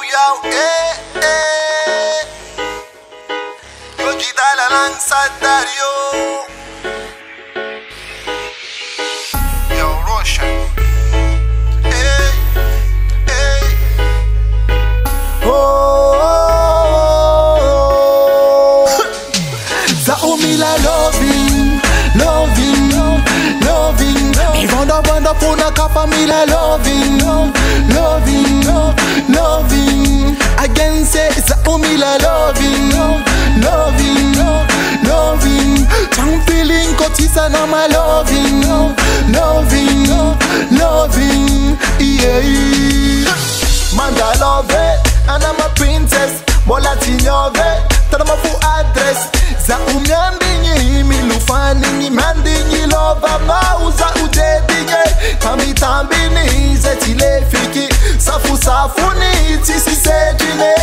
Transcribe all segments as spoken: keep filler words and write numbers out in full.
yo, eh, eh. Yo quita la lanza Dario. Yo, Roshan. Eh, eh. Oh, oh, oh. Zaumila loving, loving, loving. Ivanda banda puna kapamila loving, loving, loving. Again say Zaumila loving, loving, loving. Chang feeling kotisa na my loving, loving, loving. Yeah. Manda love it, and I'm a princess. Mola tinyove, tada ma fu address. Za umyambinyi milufani mandinyi lova mauza udedinye. Tami tambini zetile fiki safu safu ni tisi sejine.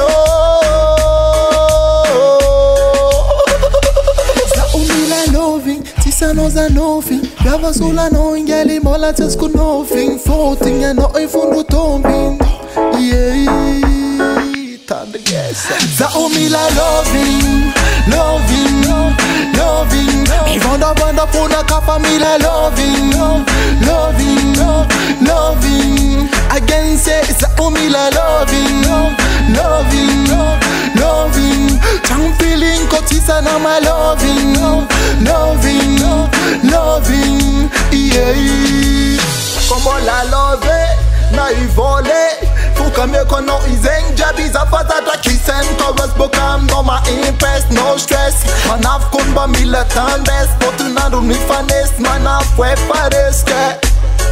Za umila loving, tisa no za nothing. Gava sula no ingeli mola tesku nothing. Floating and no ifundu tombing. Yeah. Zaumila loving, loving, loving. Ivanda banda puna kapamila loving, loving, loving. Again say Zaumila loving, loving, loving. Chang feeling kotisa na my loving, loving, loving. Yeah. Como la love na ivole. Fukamye kono izeng jabi zapata ta kisen covers bokam no ma impress no stress man af kun ba militant best but na do ni finest man af we pareske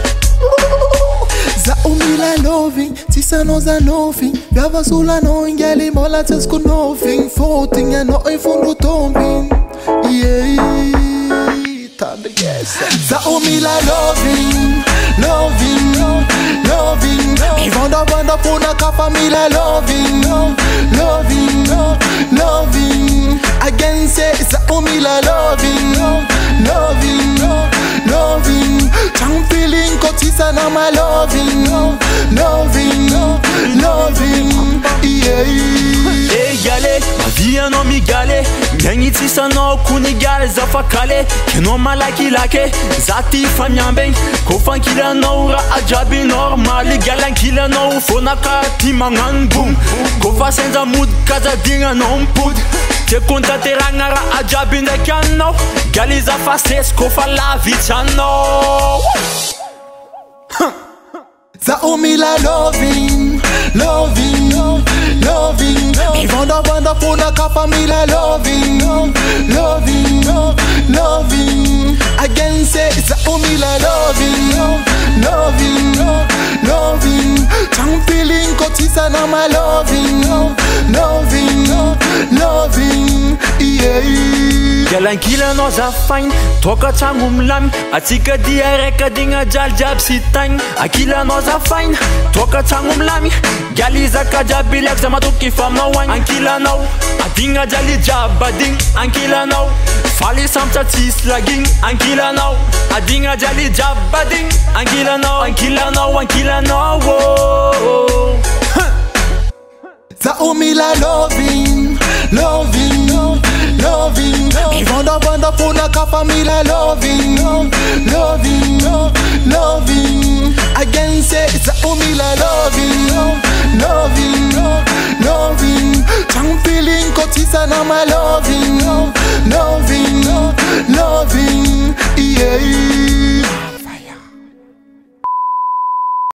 Zaumila loving tisa no za nothing gava sula no ingeli mola tesku nothing floating and no ifundu tombing yeah Zaumila loving, loving, loving. Ivanda banda puna kapamila loving, loving, loving. Again say Zaumila loving, loving, loving. Chang feeling kotisa na my loving, loving, loving. Yeah. Hey gale, ma vie no mi gale. Nyanyi tisa no kuni gale zafakale. Keno malaki lake, zati famyambeng. Kofan kila no ra ajabi normali. Galan kila no fonaka timangan boom. Kofa senza mood kaza dinga no put. Te konta terangara ajabi ndekano. Gali zafastes kofa la vitano. Zaumila loving, loving, loving. Ivanda banda puna kapamila loving, loving, loving. Again say Zaumila loving, loving, loving. Chang feeling kotisa na my loving, loving, loving. Yeah. Galan kila no za fine, toka changum lam. Atika diareka dinga jal jab sitang. Akila no za fine, toka changum lam. Gali za kajabi lek za matuki fam no wine. Ankila no, adinga jali jabading. Ankila no, fali samta tis lagging. Ankila no, adinga jali jabading. Ankila no, ankila no, ankila no. Whoa. Zaumila loving, loving, loving. Ivanda banda puna kapamila loving, loving, loving. Again say Zaumila loving, loving, loving. Chang feeling kotisa na my loving.